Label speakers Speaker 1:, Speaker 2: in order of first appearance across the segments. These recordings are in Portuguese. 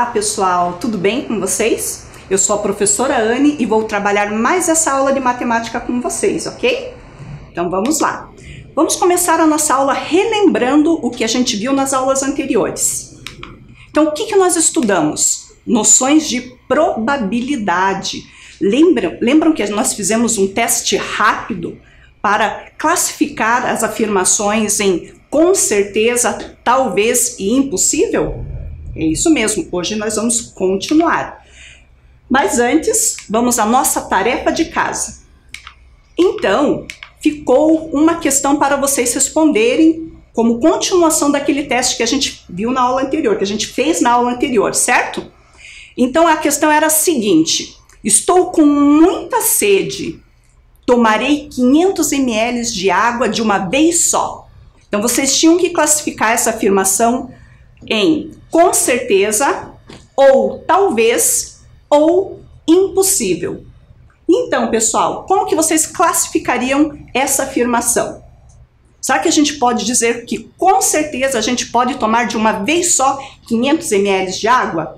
Speaker 1: pessoal, tudo bem com vocês? Eu sou a professora Anne e vou trabalhar mais essa aula de matemática com vocês, ok? Então vamos lá. Vamos começar a nossa aula relembrando o que a gente viu nas aulas anteriores. Então o que nós estudamos? Noções de probabilidade. Lembram que nós fizemos um teste rápido para classificar as afirmações em com certeza, talvez e impossível? É isso mesmo, hoje nós vamos continuar. Mas antes, vamos à nossa tarefa de casa. Então, ficou uma questão para vocês responderem como continuação daquele teste que a gente viu na aula anterior, que a gente fez na aula anterior, certo? Então a questão era a seguinte: estou com muita sede, tomarei 500 ml de água de uma vez só. Então vocês tinham que classificar essa afirmação em com certeza, ou talvez, ou impossível. Então, pessoal, como que vocês classificariam essa afirmação? Será que a gente pode dizer que com certeza a gente pode tomar de uma vez só 500 ml de água?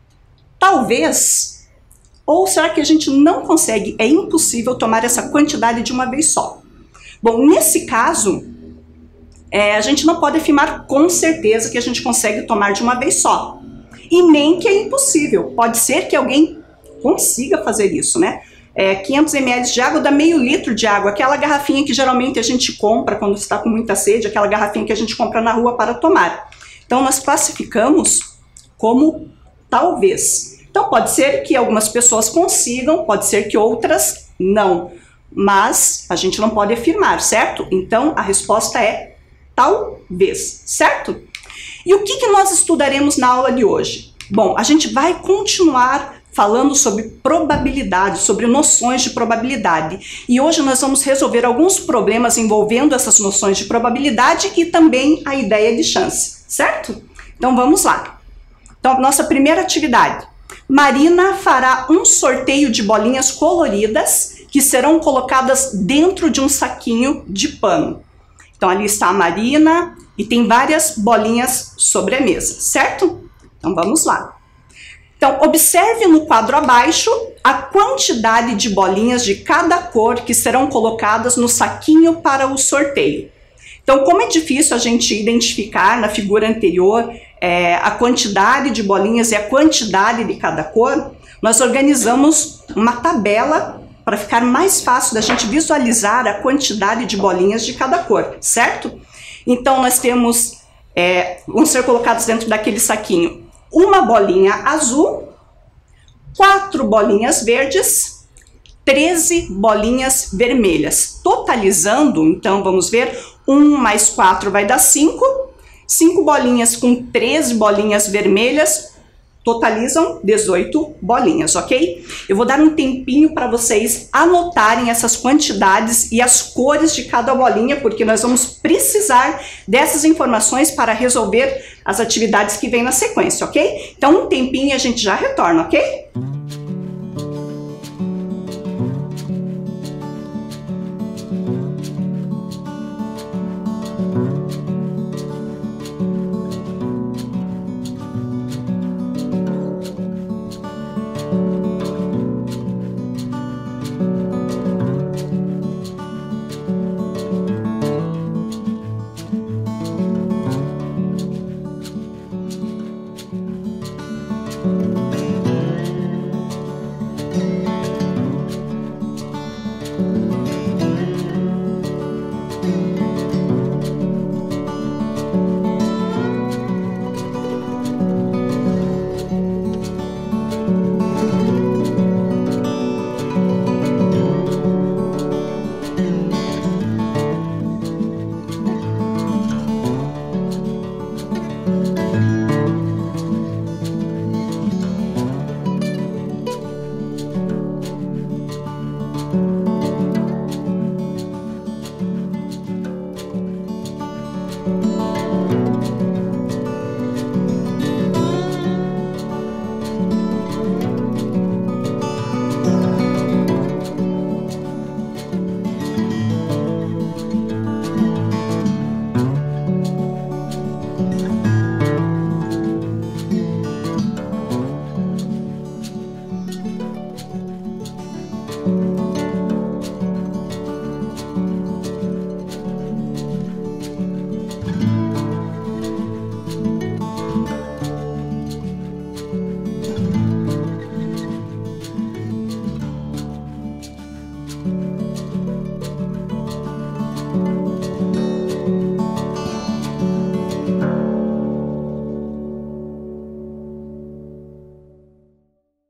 Speaker 1: Talvez. Ou será que a gente não consegue, é impossível tomar essa quantidade de uma vez só? Bom, nesse caso, a gente não pode afirmar com certeza que a gente consegue tomar de uma vez só. E nem que é impossível. Pode ser que alguém consiga fazer isso, né? 500 ml de água dá meio litro de água, aquela garrafinha que geralmente a gente compra quando está com muita sede, aquela garrafinha que a gente compra na rua para tomar. Então nós classificamos como talvez. Então pode ser que algumas pessoas consigam, pode ser que outras não. Mas a gente não pode afirmar, certo? Então a resposta é talvez, certo? E o que nós estudaremos na aula de hoje? Bom, a gente vai continuar falando sobre probabilidade, sobre noções de probabilidade. E hoje nós vamos resolver alguns problemas envolvendo essas noções de probabilidade e também a ideia de chance, certo? Então vamos lá. Então, nossa primeira atividade. Marina fará um sorteio de bolinhas coloridas que serão colocadas dentro de um saquinho de pano. Então ali está a Marina e tem várias bolinhas sobre a mesa, certo? Então vamos lá. Então observe no quadro abaixo a quantidade de bolinhas de cada cor que serão colocadas no saquinho para o sorteio. Então como é difícil a gente identificar na figura anterior a quantidade de bolinhas e a quantidade de cada cor, nós organizamos uma tabela para ficar mais fácil da gente visualizar a quantidade de bolinhas de cada cor, certo? Então nós temos, vão ser colocados dentro daquele saquinho uma bolinha azul, 4 bolinhas verdes, 13 bolinhas vermelhas. Totalizando, então vamos ver, 1 mais 4 vai dar 5, 5 bolinhas com 13 bolinhas vermelhas, totalizam 18 bolinhas, ok? Eu vou dar um tempinho para vocês anotarem essas quantidades e as cores de cada bolinha, porque nós vamos precisar dessas informações para resolver as atividades que vêm na sequência, ok? Então um tempinho e a gente já retorna, ok?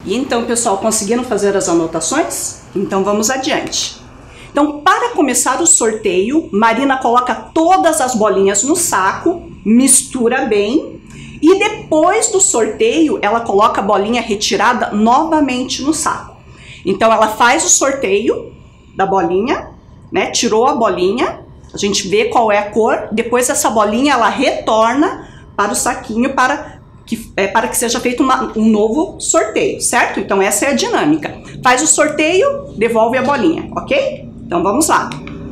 Speaker 1: E então, pessoal, conseguiram fazer as anotações? Então vamos adiante. Então, para começar o sorteio, Marina coloca todas as bolinhas no saco, mistura bem e depois do sorteio ela coloca a bolinha retirada novamente no saco. Então ela faz o sorteio da bolinha, né? Tirou a bolinha, a gente vê qual é a cor, depois essa bolinha ela retorna para o saquinho para que seja feito um novo sorteio, certo? Então essa é a dinâmica. Faz o sorteio, devolve a bolinha, ok? Então vamos lá.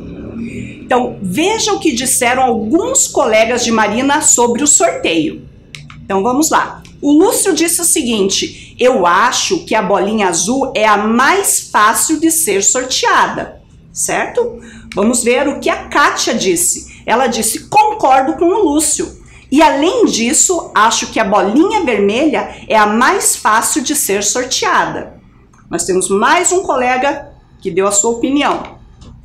Speaker 1: Então veja o que disseram alguns colegas de Marina sobre o sorteio. Então vamos lá. O Lúcio disse o seguinte: eu acho que a bolinha azul é a mais fácil de ser sorteada, certo? Vamos ver o que a Kátia disse. Ela disse: concordo com o Lúcio. E além disso, acho que a bolinha vermelha é a mais fácil de ser sorteada. Nós temos mais um colega que deu a sua opinião.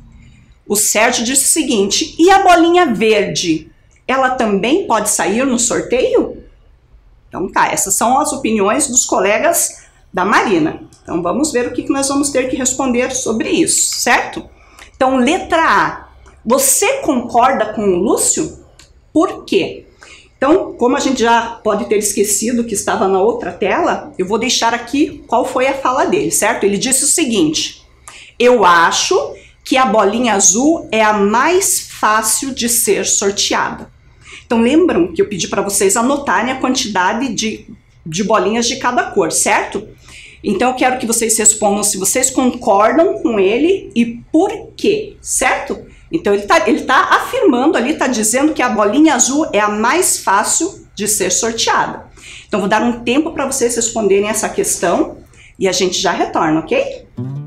Speaker 1: O Sérgio disse o seguinte: e a bolinha verde? Ela também pode sair no sorteio? Então tá, essas são as opiniões dos colegas da Marina. Então vamos ver o que nós vamos ter que responder sobre isso, certo? Então, letra A. Você concorda com o Lúcio? Por quê? Então, como a gente já pode ter esquecido que estava na outra tela, eu vou deixar aqui qual foi a fala dele, certo? Ele disse o seguinte: eu acho que a bolinha azul é a mais fácil de ser sorteada. Então, lembram que eu pedi para vocês anotarem a quantidade de bolinhas de cada cor, certo? Então, eu quero que vocês respondam se vocês concordam com ele e por quê, certo? Então, ele tá afirmando ali, está dizendo que a bolinha azul é a mais fácil de ser sorteada. Então, vou dar um tempo para vocês responderem essa questão e a gente já retorna, ok?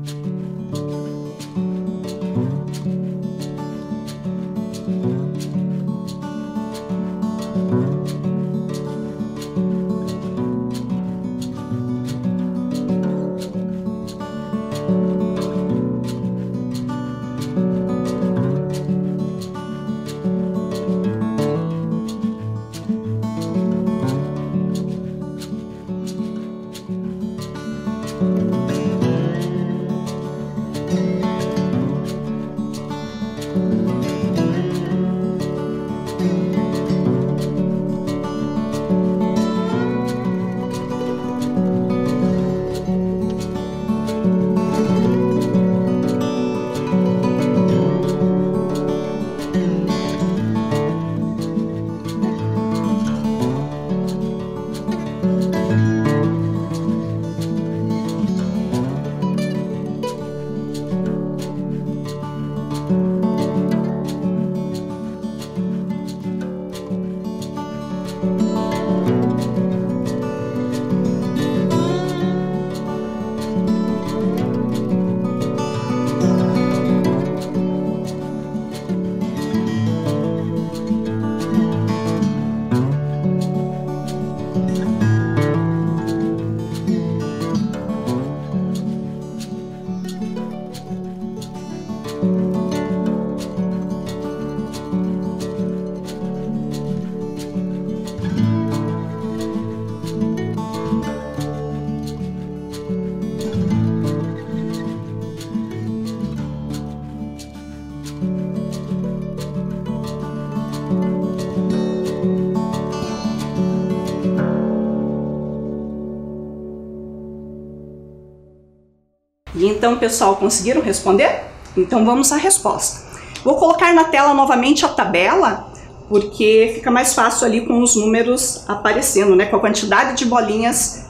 Speaker 1: E então, pessoal, conseguiram responder? Então vamos à resposta. Vou colocar na tela novamente a tabela, porque fica mais fácil ali com os números aparecendo, né? Com a quantidade de bolinhas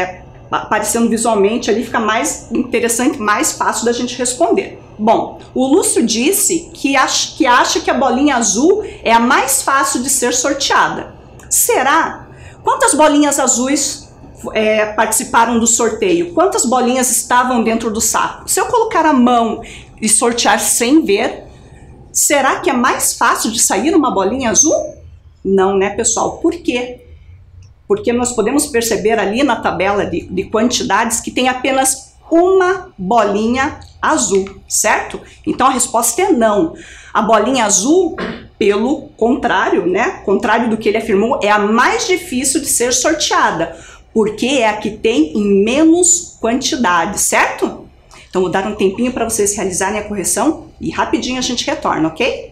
Speaker 1: aparecendo visualmente ali, fica mais interessante, mais fácil da gente responder. Bom, o Lúcio disse que acha que a bolinha azul é a mais fácil de ser sorteada. Será? Quantas bolinhas azuis participaram do sorteio? Quantas bolinhas estavam dentro do saco? Se eu colocar a mão e sortear sem ver, será que é mais fácil de sair uma bolinha azul? Não, né, pessoal? Por quê? Porque nós podemos perceber ali na tabela de quantidades que tem apenas uma bolinha azul, certo? Então a resposta é não. A bolinha azul, pelo contrário, né? Contrário do que ele afirmou, é a mais difícil de ser sorteada. porque é a que tem em menos quantidade, certo? Então vou dar um tempinho para vocês realizarem a correção e rapidinho a gente retorna, ok?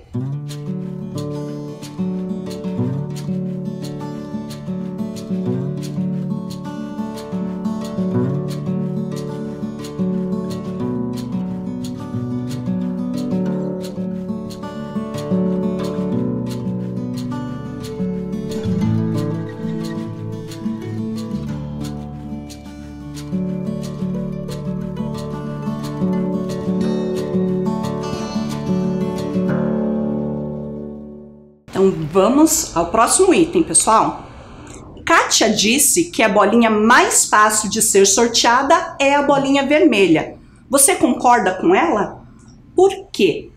Speaker 1: Então vamos ao próximo item, pessoal. Kátia disse que a bolinha mais fácil de ser sorteada é a bolinha vermelha. Você concorda com ela? Por quê?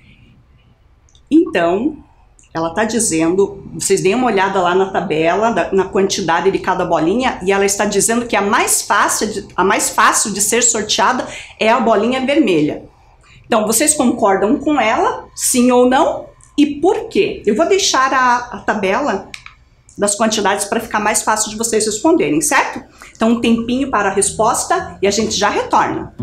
Speaker 1: Então, ela está dizendo, vocês deem uma olhada lá na tabela, na quantidade de cada bolinha, e ela está dizendo que a mais fácil de ser sorteada é a bolinha vermelha. Então, vocês concordam com ela, sim ou não? E por quê? Eu vou deixar a tabela das quantidades para ficar mais fácil de vocês responderem, certo? Então, um tempinho para a resposta e a gente já retorna.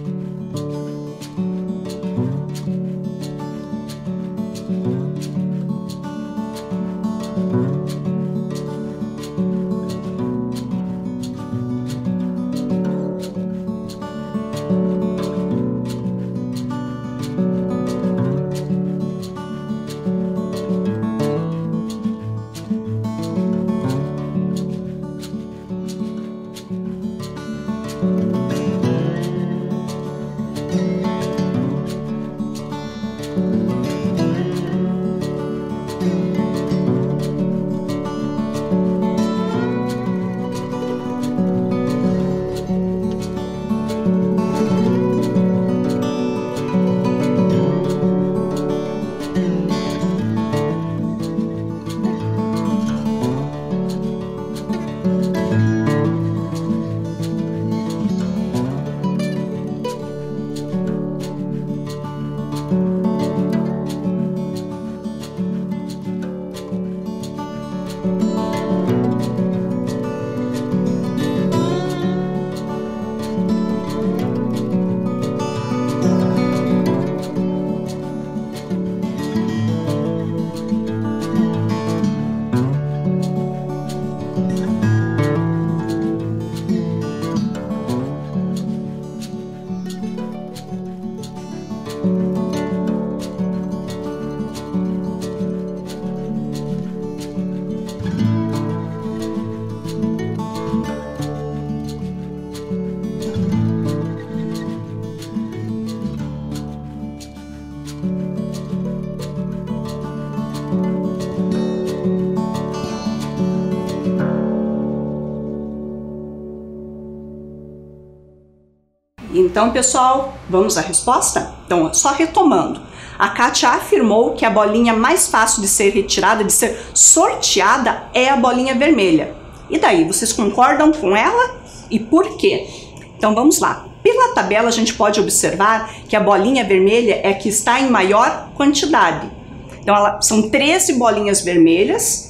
Speaker 1: Então, pessoal, vamos à resposta? Então, só retomando. A Kátia afirmou que a bolinha mais fácil de ser retirada, de ser sorteada, é a bolinha vermelha. E daí, vocês concordam com ela? E por quê? Então, vamos lá. Pela tabela, a gente pode observar que a bolinha vermelha é a que está em maior quantidade. Então, são 13 bolinhas vermelhas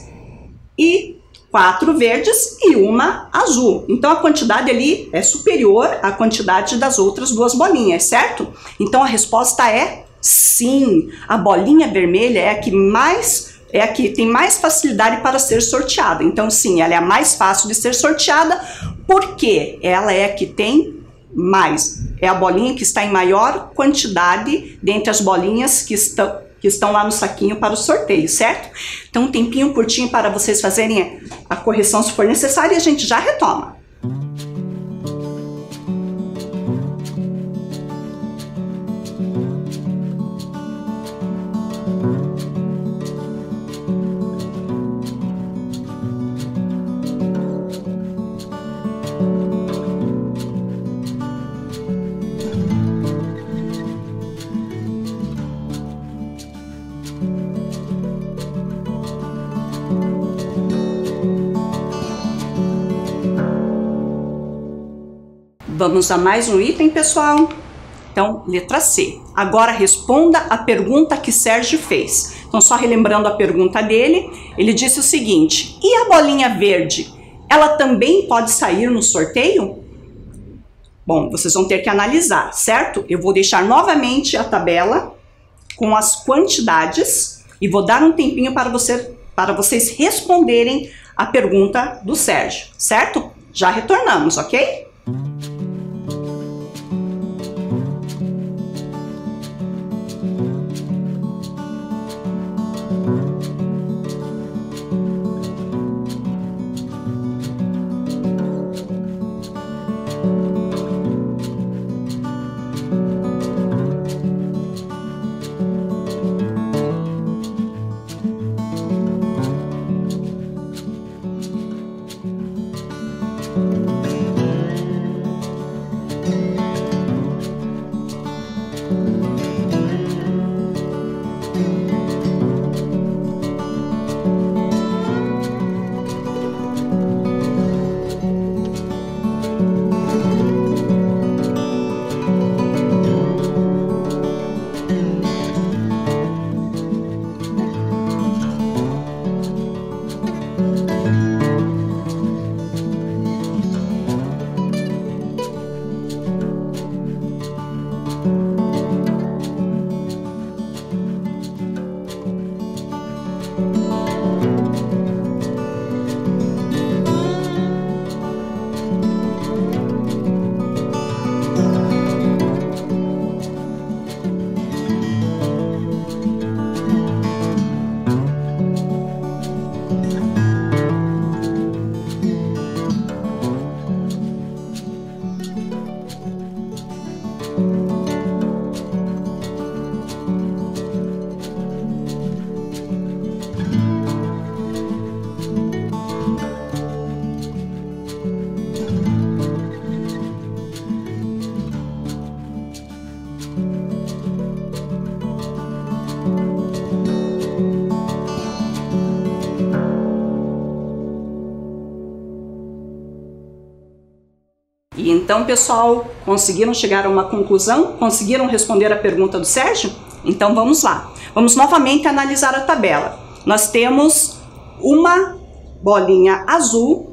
Speaker 1: e 4 verdes e uma azul. Então, a quantidade ali é superior à quantidade das outras duas bolinhas, certo? Então, a resposta é sim. A bolinha vermelha é a que tem mais facilidade para ser sorteada. Então, sim, ela é a mais fácil de ser sorteada porque ela é a que tem mais. É a bolinha que está em maior quantidade dentre as bolinhas que estão lá no saquinho para o sorteio, certo? Então, um tempinho curtinho para vocês fazerem a correção se for necessário e a gente já retoma. Vamos a mais um item, pessoal? Então, letra C. Agora responda a pergunta que Sérgio fez. Então, só relembrando a pergunta dele, ele disse o seguinte: e a bolinha verde? ela também pode sair no sorteio? Bom, vocês vão ter que analisar, certo? Eu vou deixar novamente a tabela com as quantidades e vou dar um tempinho para vocês responderem a pergunta do Sérgio, certo? Já retornamos, ok? E então, pessoal, conseguiram chegar a uma conclusão? Conseguiram responder a pergunta do Sérgio? Então vamos lá. Vamos novamente analisar a tabela. Nós temos uma bolinha azul,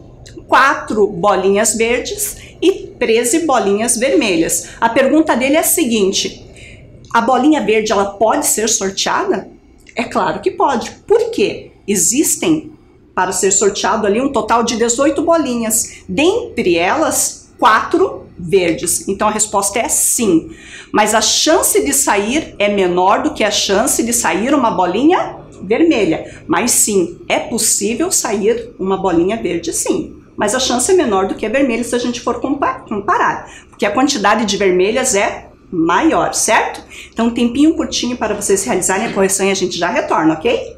Speaker 1: 4 bolinhas verdes e 13 bolinhas vermelhas. A pergunta dele é a seguinte: a bolinha verde ela pode ser sorteada? É claro que pode. Por quê? Existem, para ser sorteado ali, um total de 18 bolinhas. Dentre elas, 4 verdes. Então a resposta é sim. Mas a chance de sair é menor do que a chance de sair uma bolinha vermelha. Mas sim, é possível sair uma bolinha verde sim. Mas a chance é menor do que a vermelha se a gente for comparar. Porque a quantidade de vermelhas é maior, certo? Então um tempinho curtinho para vocês realizarem a correção e a gente já retorna, ok?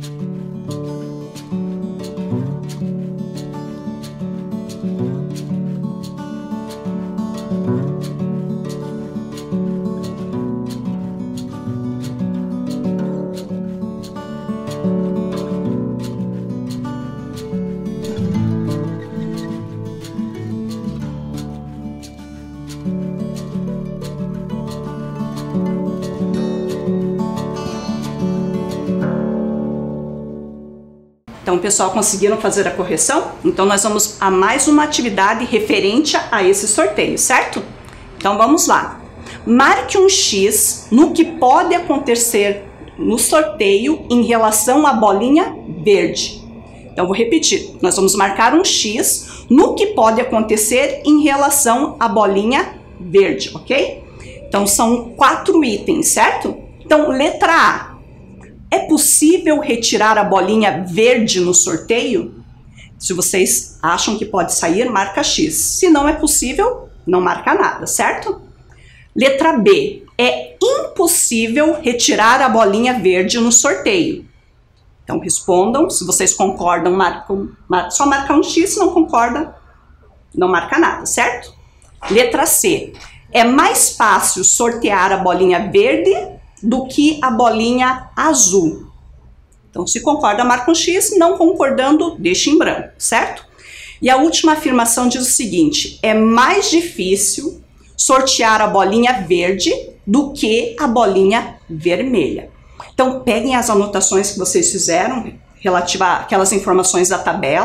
Speaker 1: Então, pessoal, conseguiram fazer a correção? Então, nós vamos a mais uma atividade referente a esse sorteio, certo? Então, vamos lá. Marque um X no que pode acontecer no sorteio em relação à bolinha verde. Então, vou repetir. Nós vamos marcar um X no que pode acontecer em relação à bolinha verde, ok? Então, são 4 itens, certo? Então, letra A. É possível retirar a bolinha verde no sorteio? Se vocês acham que pode sair, marca X. Se não é possível, não marca nada, certo? Letra B. É impossível retirar a bolinha verde no sorteio. Então respondam, se vocês concordam, só marca um X, se não concorda, não marca nada, certo? Letra C. É mais fácil sortear a bolinha verde do que a bolinha azul. Então, se concorda, marca um X, não concordando, deixa em branco, certo? E a última afirmação diz o seguinte: é mais difícil sortear a bolinha verde do que a bolinha vermelha. Então, peguem as anotações que vocês fizeram relativa àquelas informações da tabela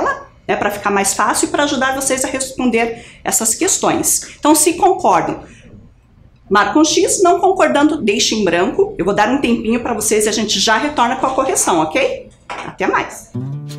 Speaker 1: né, para ficar mais fácil e para ajudar vocês a responder essas questões. Então, se concordam, marca um X, não concordando, deixe em branco. Eu vou dar um tempinho para vocês e a gente já retorna com a correção, ok? Até mais!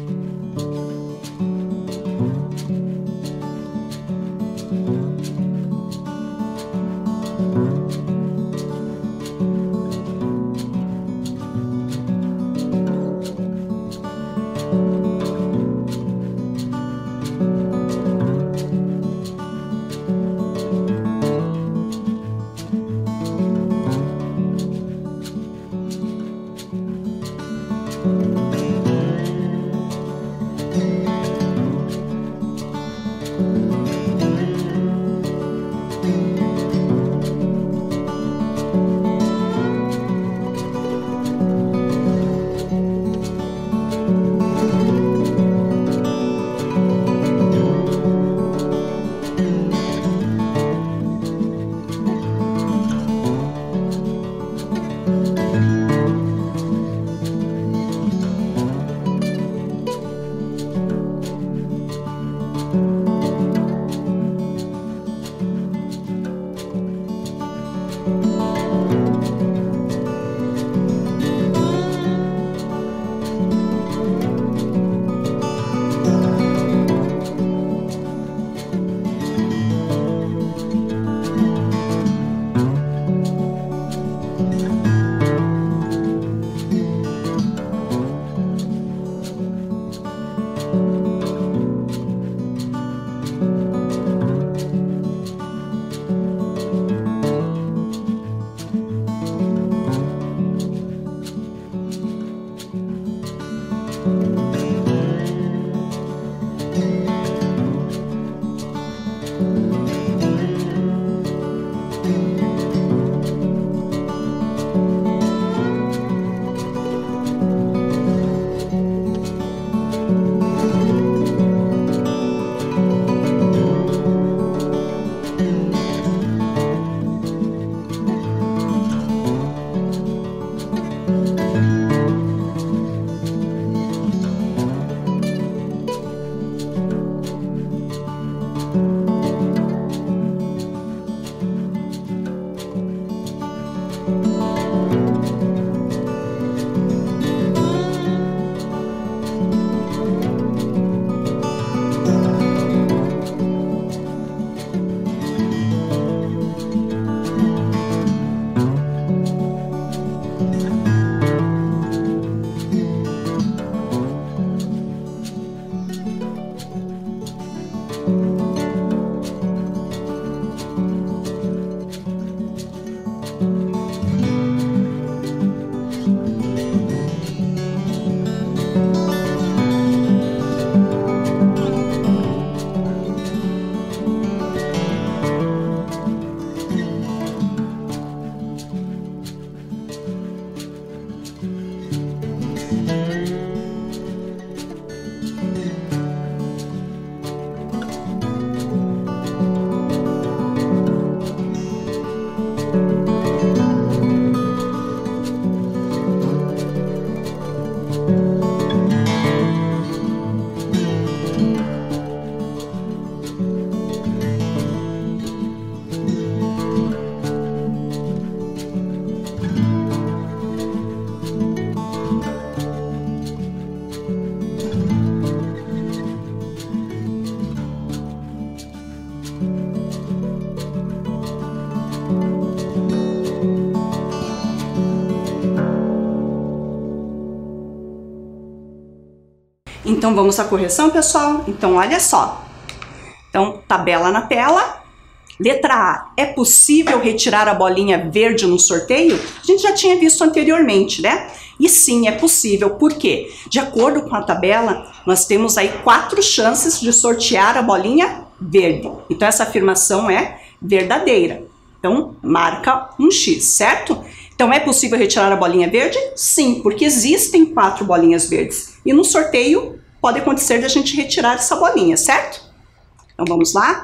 Speaker 1: Então vamos à correção, pessoal? Então olha só. Então, tabela na tela. Letra A, é possível retirar a bolinha verde no sorteio? A gente já tinha visto anteriormente, né? E sim, é possível. Por quê? De acordo com a tabela, nós temos aí 4 chances de sortear a bolinha verde. Então essa afirmação é verdadeira. Então marca um X, certo? Então é possível retirar a bolinha verde? Sim, porque existem 4 bolinhas verdes. E no sorteio pode acontecer de a gente retirar essa bolinha, certo? Então vamos lá.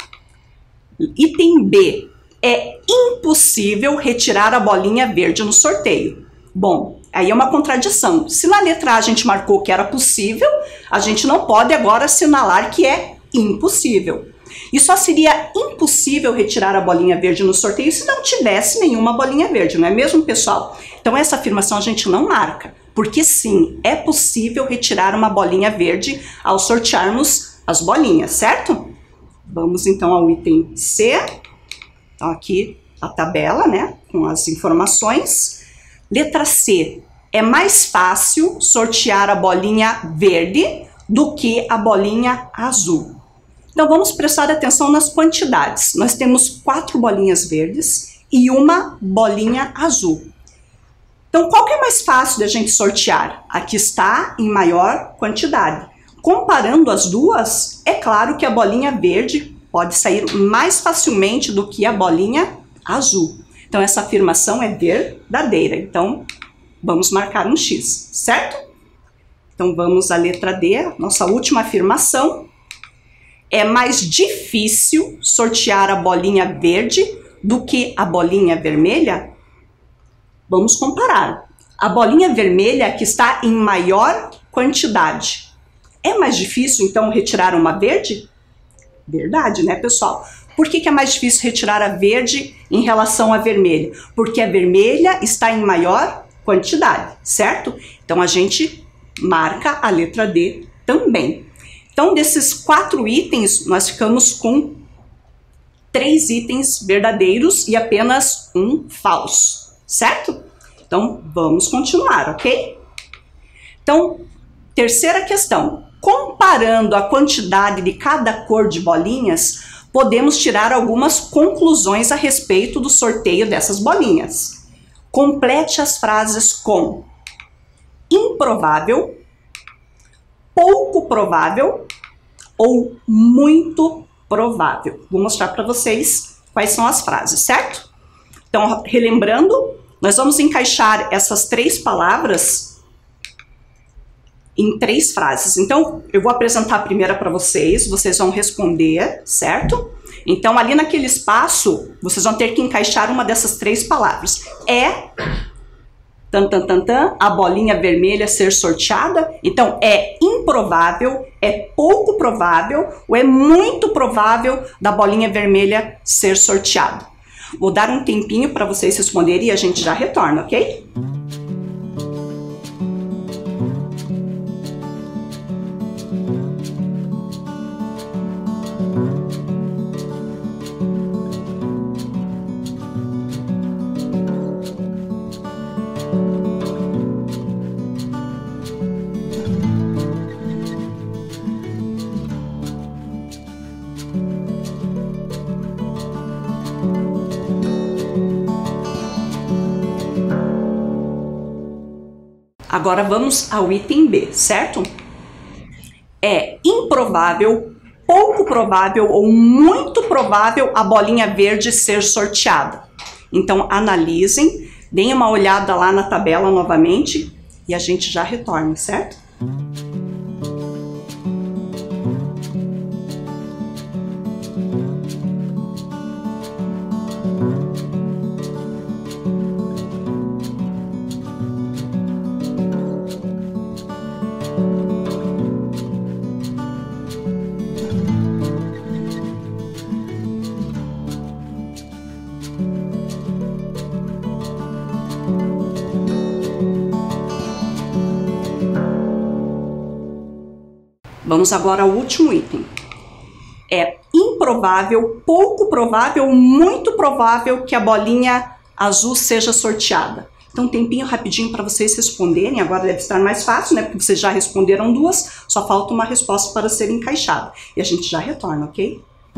Speaker 1: Item B. É impossível retirar a bolinha verde no sorteio. Bom, Aí é uma contradição. Se na letra A a gente marcou que era possível, a gente não pode agora assinalar que é impossível. E só seria impossível retirar a bolinha verde no sorteio se não tivesse nenhuma bolinha verde, não é mesmo, pessoal? Então essa afirmação a gente não marca, porque sim, é possível retirar uma bolinha verde ao sortearmos as bolinhas, certo? Vamos então ao item C. Então aqui a tabela, né, com as informações. Letra C. É mais fácil sortear a bolinha verde do que a bolinha azul. Então vamos prestar atenção nas quantidades. Nós temos 4 bolinhas verdes e uma bolinha azul. Então qual que é mais fácil da gente sortear? Aqui está em maior quantidade. Comparando as duas, é claro que a bolinha verde pode sair mais facilmente do que a bolinha azul. Então essa afirmação é verdadeira. Então vamos marcar um X, certo? Então vamos à letra D, nossa última afirmação. É mais difícil sortear a bolinha verde do que a bolinha vermelha? Vamos comparar. A bolinha vermelha que está em maior quantidade. É mais difícil, então, retirar uma verde? Verdade, né, pessoal? Por que é mais difícil retirar a verde em relação à vermelha? Porque a vermelha está em maior quantidade, certo? Então, a gente marca a letra D também. Então, desses 4 itens, nós ficamos com 3 itens verdadeiros e apenas um falso, certo? Então, vamos continuar, ok? Então, terceira questão. Comparando a quantidade de cada cor de bolinhas, podemos tirar algumas conclusões a respeito do sorteio dessas bolinhas. Complete as frases com improvável, pouco provável ou muito provável. Vou mostrar para vocês quais são as frases, certo? Então, relembrando, nós vamos encaixar essas 3 palavras em 3 frases. Então, eu vou apresentar a primeira para vocês, vocês vão responder, certo? Então, ali naquele espaço, vocês vão ter que encaixar uma dessas 3 palavras. É... tan, tan, tan, tan, a bolinha vermelha ser sorteada. Então, é improvável, é pouco provável ou é muito provável da bolinha vermelha ser sorteada. Vou dar um tempinho para vocês responderem e a gente já retorna, ok? Agora vamos ao item B, certo? É improvável, pouco provável ou muito provável a bolinha verde ser sorteada. Então analisem, deem uma olhada lá na tabela novamente e a gente já retorna, certo? Vamos agora ao último item. É improvável, pouco provável, muito provável que a bolinha azul seja sorteada. Então, um tempinho rapidinho para vocês responderem. Agora deve estar mais fácil, né? Porque vocês já responderam 2, só falta uma resposta para ser encaixada. E a gente já retorna, ok?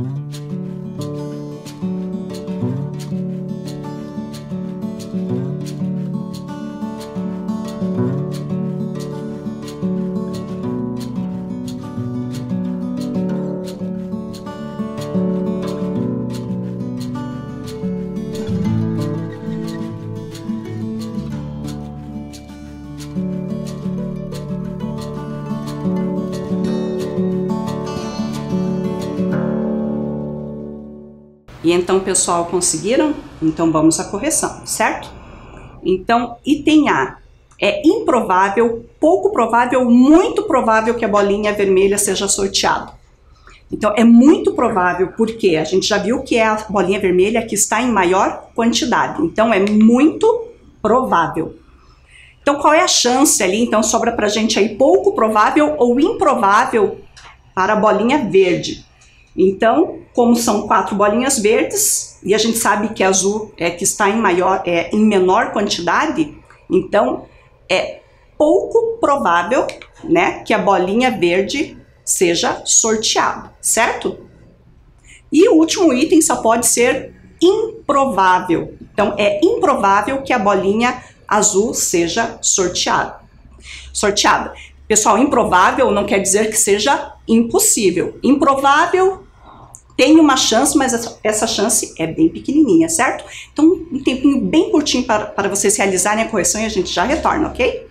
Speaker 1: E então, pessoal, conseguiram? Então vamos à correção, certo? Então, item A, é improvável, pouco provável, muito provável que a bolinha vermelha seja sorteada. Então, é muito provável, porque a gente já viu que é a bolinha vermelha que está em maior quantidade. Então, é muito provável. Então, qual é a chance ali? Então, sobra pra gente aí pouco provável ou improvável para a bolinha verde. Então, como são 4 bolinhas verdes, e a gente sabe que a azul é que está em menor quantidade, então, é pouco provável, né, que a bolinha verde seja sorteado, certo? E o último item só pode ser improvável. Então, é improvável que a bolinha azul seja sorteada. Pessoal, improvável não quer dizer que seja impossível. Improvável tem uma chance, mas essa chance é bem pequenininha, certo? Então, um tempinho bem curtinho para vocês realizarem a correção e a gente já retorna, ok?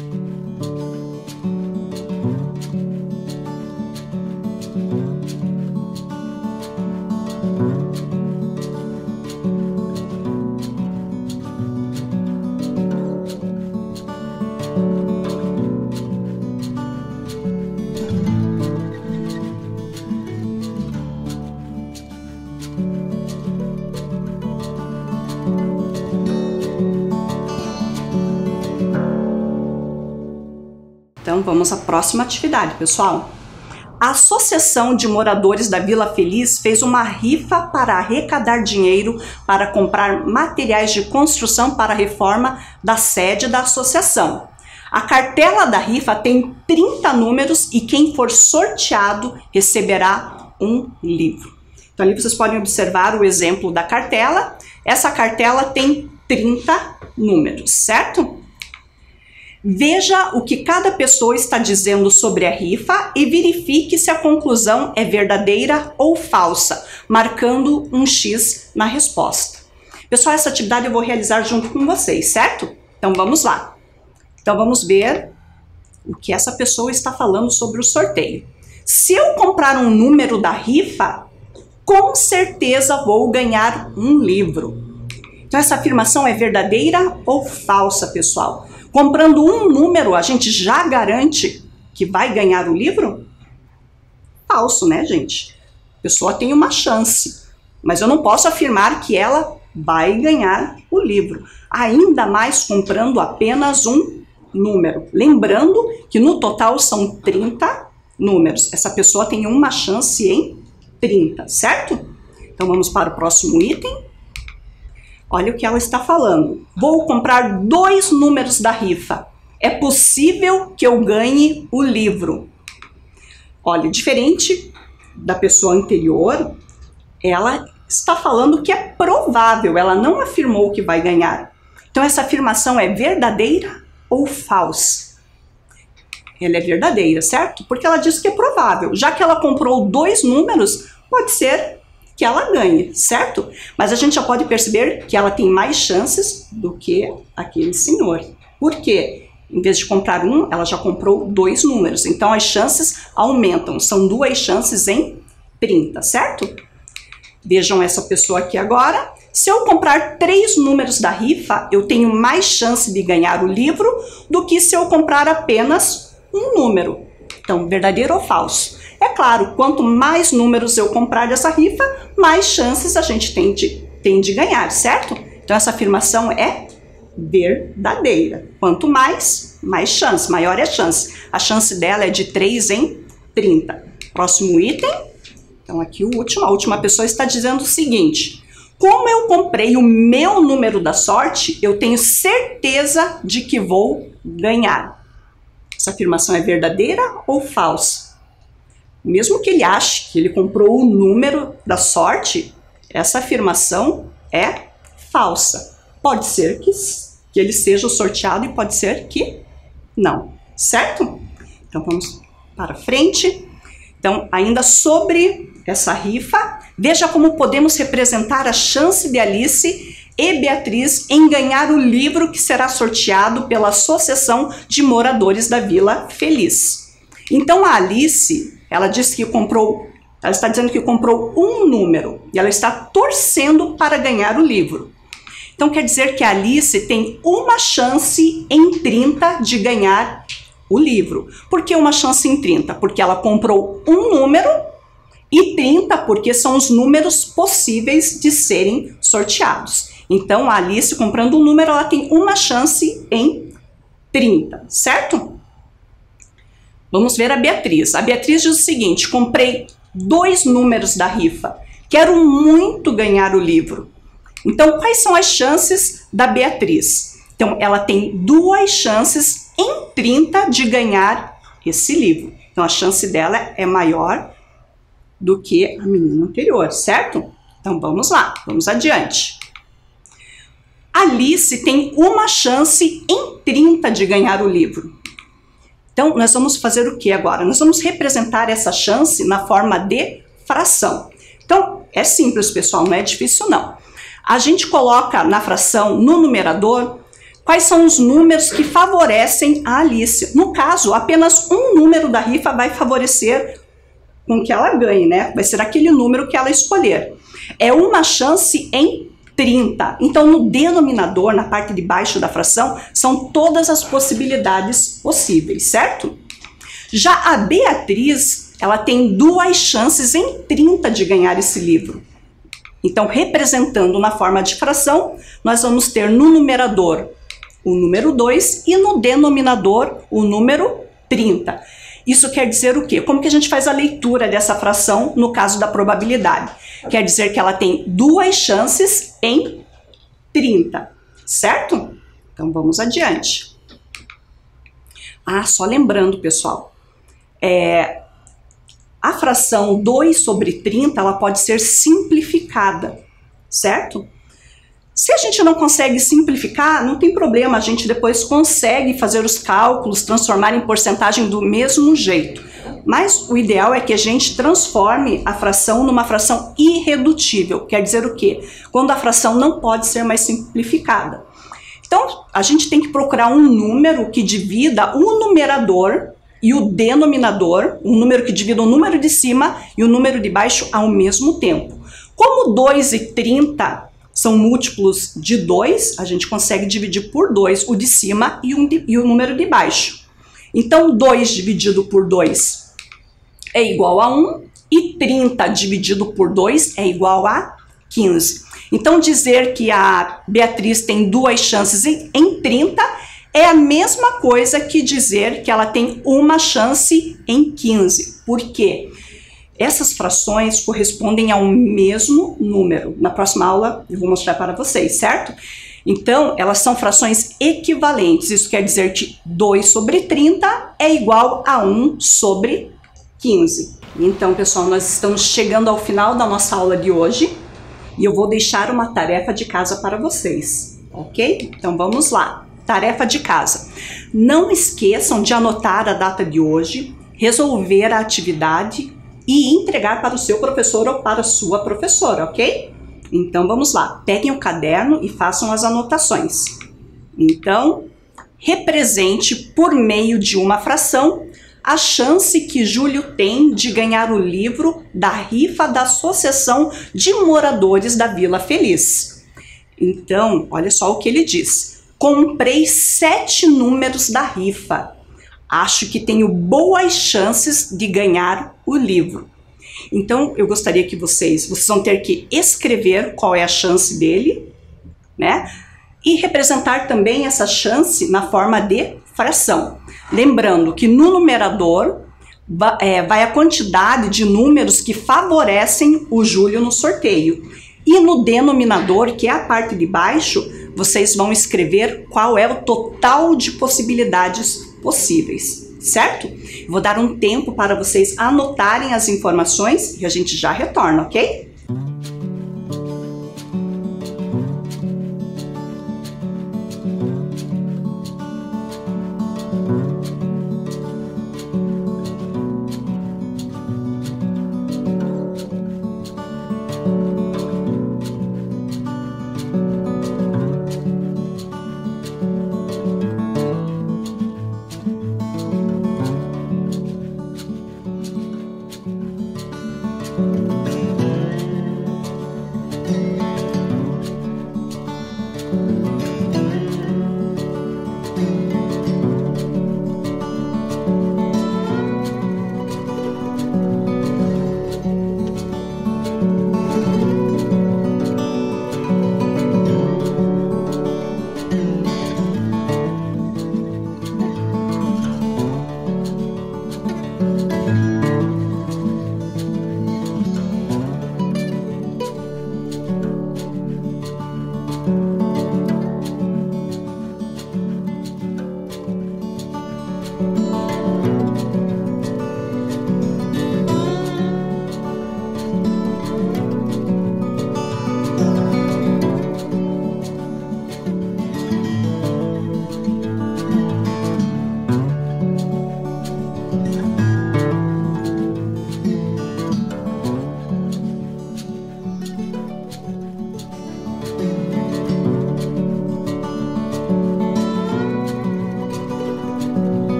Speaker 1: Então, vamos à próxima atividade, pessoal. A Associação de Moradores da Vila Feliz fez uma rifa para arrecadar dinheiro para comprar materiais de construção para a reforma da sede da associação. A cartela da rifa tem 30 números e quem for sorteado receberá um livro. Então, ali vocês podem observar o exemplo da cartela. Essa cartela tem 30 números, certo? Veja o que cada pessoa está dizendo sobre a rifa e verifique se a conclusão é verdadeira ou falsa, marcando um X na resposta. Pessoal, essa atividade eu vou realizar junto com vocês, certo? Então vamos lá. Então vamos ver o que essa pessoa está falando sobre o sorteio. Se eu comprar um número da rifa, com certeza vou ganhar um livro. Então essa afirmação é verdadeira ou falsa, pessoal? Comprando um número, a gente já garante que vai ganhar o livro? Falso, né, gente? A pessoa tem uma chance, mas eu não posso afirmar que ela vai ganhar o livro. Ainda mais comprando apenas um número. Lembrando que no total são 30 números. Essa pessoa tem uma chance em 30, certo? Então vamos para o próximo item. Olha o que ela está falando. Vou comprar 2 números da rifa. É possível que eu ganhe o livro. Olha, diferente da pessoa anterior, ela está falando que é provável. Ela não afirmou que vai ganhar. Então essa afirmação é verdadeira ou falsa? Ela é verdadeira, certo? Porque ela diz que é provável. Já que ela comprou 2 números, pode ser que ela ganhe, certo? Mas a gente já pode perceber que ela tem mais chances do que aquele senhor. Por quê? Em vez de comprar um, ela já comprou 2 números. Então as chances aumentam. São 2 chances em 30, certo? Vejam essa pessoa aqui agora. Se eu comprar 3 números da rifa, eu tenho mais chance de ganhar o livro do que se eu comprar apenas um número. Então, verdadeiro ou falso? É claro, quanto mais números eu comprar dessa rifa, mais chances a gente tem de ganhar, certo? Então essa afirmação é verdadeira. Quanto mais chance, maior é a chance. A chance dela é de 3 em 30. Próximo item. Então aqui a última pessoa está dizendo o seguinte: como eu comprei o meu número da sorte, eu tenho certeza de que vou ganhar. Essa afirmação é verdadeira ou falsa? Mesmo que ele ache que ele comprou o número da sorte, essa afirmação é falsa. Pode ser que ele seja sorteado e pode ser que não, certo? Então vamos para frente. Então, ainda sobre essa rifa, veja como podemos representar a chance de Alice e Beatriz em ganhar o livro que será sorteado pela Associação de Moradores da Vila Feliz. Então a Alice, ela está dizendo que comprou um número e ela está torcendo para ganhar o livro. Então quer dizer que a Alice tem uma chance em 30 de ganhar o livro. Por que uma chance em 30? Porque ela comprou um número, e 30 porque são os números possíveis de serem sorteados. Então a Alice, comprando um número, ela tem uma chance em 30, certo? Vamos ver a Beatriz. A Beatriz diz o seguinte: comprei 2 números da rifa, quero muito ganhar o livro. Então, quais são as chances da Beatriz? Então, ela tem 2 chances em 30 de ganhar esse livro. Então, a chance dela é maior do que a menina anterior, certo? Então, vamos lá, vamos adiante. Alice tem uma chance em 30 de ganhar o livro. Então, nós vamos fazer o que agora? Nós vamos representar essa chance na forma de fração. Então, é simples, pessoal, não é difícil não. A gente coloca na fração, no numerador, quais são os números que favorecem a Alice. No caso, apenas um número da rifa vai favorecer com que ela ganhe, né? Vai ser aquele número que ela escolher. É uma chance em 30. Então, no denominador, na parte de baixo da fração, são todas as possibilidades possíveis, certo? Já a Beatriz, ela tem 2 chances em 30 de ganhar esse livro. Então, representando na forma de fração, nós vamos ter no numerador o número 2 e no denominador o número 30. Isso quer dizer o quê? Como que a gente faz a leitura dessa fração no caso da probabilidade? Quer dizer que ela tem 2 chances em 30, certo? Então vamos adiante. Ah, só lembrando, pessoal, a fração 2 sobre 30, ela pode ser simplificada, certo? Se a gente não consegue simplificar, não tem problema, a gente depois consegue fazer os cálculos, transformar em porcentagem do mesmo jeito. Mas o ideal é que a gente transforme a fração numa fração irredutível. Quer dizer o quê? Quando a fração não pode ser mais simplificada. Então, a gente tem que procurar um número que divida o numerador e o denominador, um número que divida o número de cima e o número de baixo ao mesmo tempo. Como 2 e 30 são múltiplos de 2, a gente consegue dividir por 2 o de cima e o número de baixo. Então, 2 dividido por 2 é igual a 1 e 30 dividido por 2 é igual a 15. Então, dizer que a Beatriz tem 2 chances em 30 é a mesma coisa que dizer que ela tem uma chance em 15. Por quê? Essas frações correspondem ao mesmo número. Na próxima aula eu vou mostrar para vocês, certo? Então, elas são frações equivalentes. Isso quer dizer que 2 sobre 30 é igual a 1 sobre 15. Então, pessoal, nós estamos chegando ao final da nossa aula de hoje e eu vou deixar uma tarefa de casa para vocês, ok? Então, vamos lá. Tarefa de casa. Não esqueçam de anotar a data de hoje, resolver a atividade e entregar para o seu professor ou para a sua professora, ok? Então, vamos lá. Peguem o caderno e façam as anotações. Então, represente por meio de uma fração a chance que Júlio tem de ganhar o livro da rifa da Associação de Moradores da Vila Feliz. Então, olha só o que ele diz. Comprei 7 números da rifa. Acho que tenho boas chances de ganhar o livro. Então, eu gostaria que vocês vão ter que escrever qual é a chance dele, né? E representar também essa chance na forma de fração. Lembrando que no numerador vai a quantidade de números que favorecem o Júlio no sorteio. E no denominador, que é a parte de baixo, vocês vão escrever qual é o total de possibilidades possíveis, certo? Vou dar um tempo para vocês anotarem as informações e a gente já retorna, ok?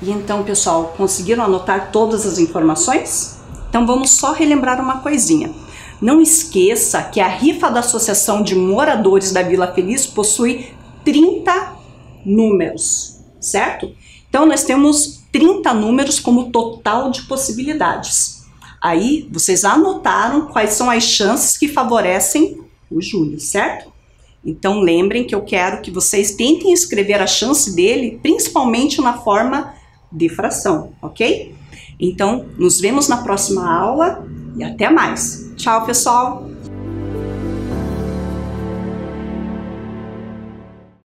Speaker 1: E então, pessoal, conseguiram anotar todas as informações? Então vamos só relembrar uma coisinha. Não esqueça que a rifa da Associação de Moradores da Vila Feliz possui 30 números, certo? Então nós temos 30 números como total de possibilidades. Aí vocês anotaram quais são as chances que favorecem o Júlio, certo? Então lembrem que eu quero que vocês tentem escrever a chance dele, principalmente na forma de fração, ok? Então, nos vemos na próxima aula e até mais. Tchau, pessoal!